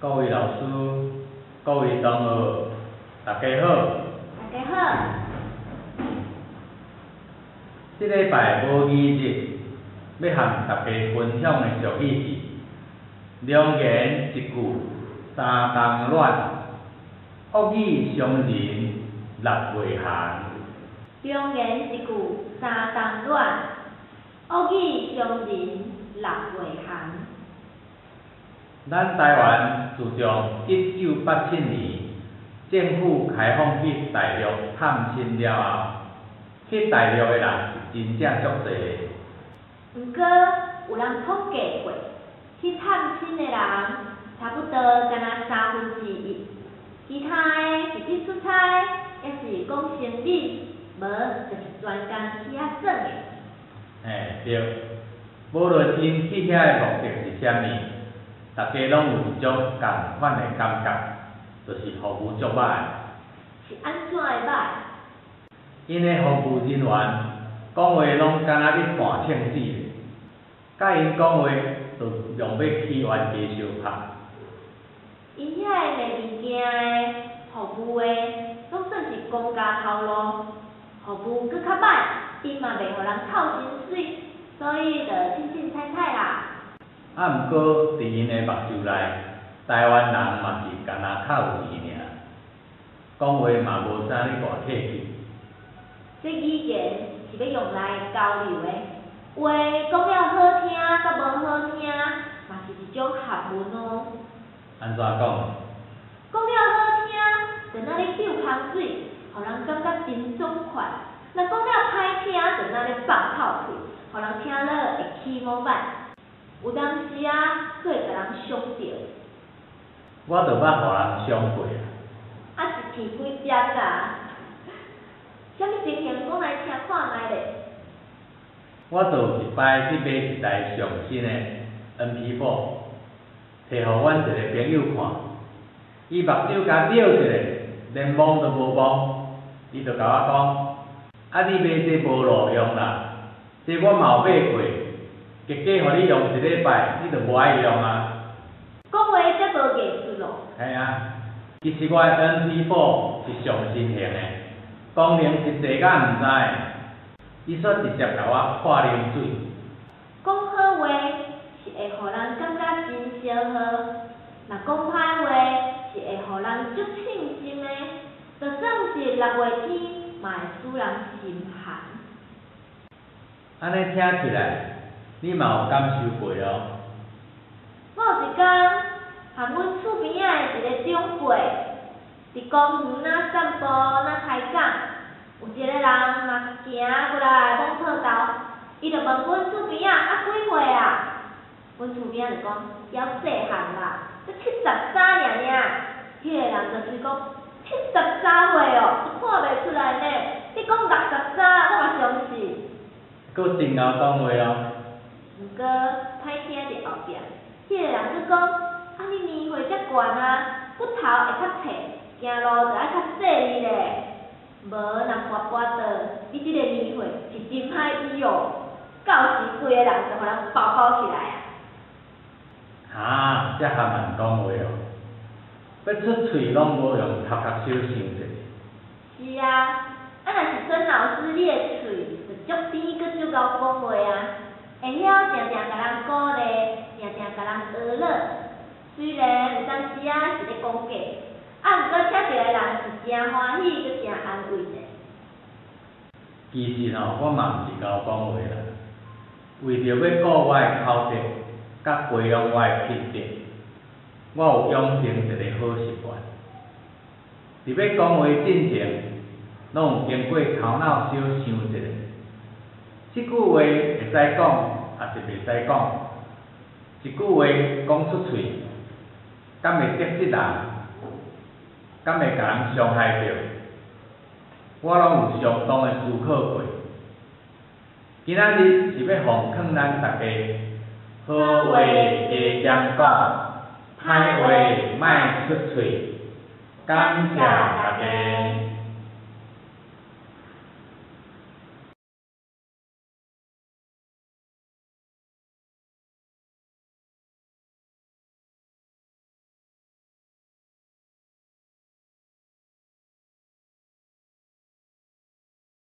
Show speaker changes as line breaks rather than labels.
各位老师、各位同学，大家好。
大家好。
这礼拜母语日，要和大家分享的俗语是：良言一句三冬暖，恶语伤人六月寒。
良言一句三冬暖，恶语伤人六月寒。
咱台湾自从1987年政府开放去大陆探亲了后，去大陆的人是真正足侪的。
不过有人统计过，去探亲的人差不多敢若1/3，其他的是去出差，也是讲生理，无就是专工去遐耍的。
对，无论因去遐的目的是啥物，大家拢有一种共款的感觉，就是服务足歹。
是安怎会歹？
因的服务人员讲话拢敢若咧半称子，甲因讲话就用要起冤家相拍。
因遐个卖物件的、服务的，拢算是公家头路，服务搁较歹，因嘛袂互人扣薪水，所以就凊彩啦。
毋过，伫因的目睭内，台湾人嘛是干那较有钱尔，讲话嘛无啥咧大客气。
这语言是要用来交流的，话讲了好听，甲无好听，嘛是一种学问哦。
安怎讲？
讲了好听，就若咧救香水，互人感觉真爽快；若讲了歹听，就若咧放炮屁，互人听了会起毛板。有当时啊，佫会甲人伤着。
我着捌互人伤过啊。
啊是鼻几只啊？啥物情形讲来听看卖咧？
我就有一摆去买一台上新的 MP4，摕互阮一个朋友看，伊目睭甲瞄一下，连望都无望，伊就甲我讲：啊，你买这无路用啦，这我嘛有买过，结果互你用一礼拜，你就无爱用啊。
讲话则无艺术咯。
系啊，其实我的 MP4 是上新型的，功能实际甲毋知，伊煞直接甲我泼冷水。
讲好话是会互人感觉真烧好，若讲歹话是会互人足凊心的，就算是6月天，嘛会使人心寒。
安尼听起来，你嘛有感受过哦？
我有一天，和阮厝边仔的一个长辈，伫公园仔散步仔开讲，有一个人嘛行过来摸套头，伊就问阮厝边仔啊几岁啊？阮厝边仔就讲还细汉啦，才73尔。迄个人就是讲73岁哦，看袂出来呢。你讲63，我嘛相信。
佫真会讲话哦。
毋过歹听伫后壁，迄个人佫讲：啊，你年岁遮悬啊，骨头会较脆，行路就爱较细腻咧。无若跋跋倒，你即个年岁是真歹医哦，到时规个人就互人包起来
啊！遮含慢讲话哦，要出喙拢无用头壳小想者。
是啊，若是孙老师你的喙就足甜佫足够讲话啊，会晓常常甲人鼓励，常常甲人学乐。虽然有当时啊是咧讲假，毋过听到的人是真欢喜佫真安慰的。
其实我嘛毋是够讲话啦，为着要顾我的口德，甲培养我的品德，我有养成一个好习惯。伫要讲话进前，拢有经过头脑小想一下，即句话会使讲，还是袂使讲？一句话讲出喙，敢会得罪人？敢会甲人伤害着？我拢有相当的思考过。今仔日是要奉劝咱大家，好话加减讲，歹话莫出喙。感谢大家。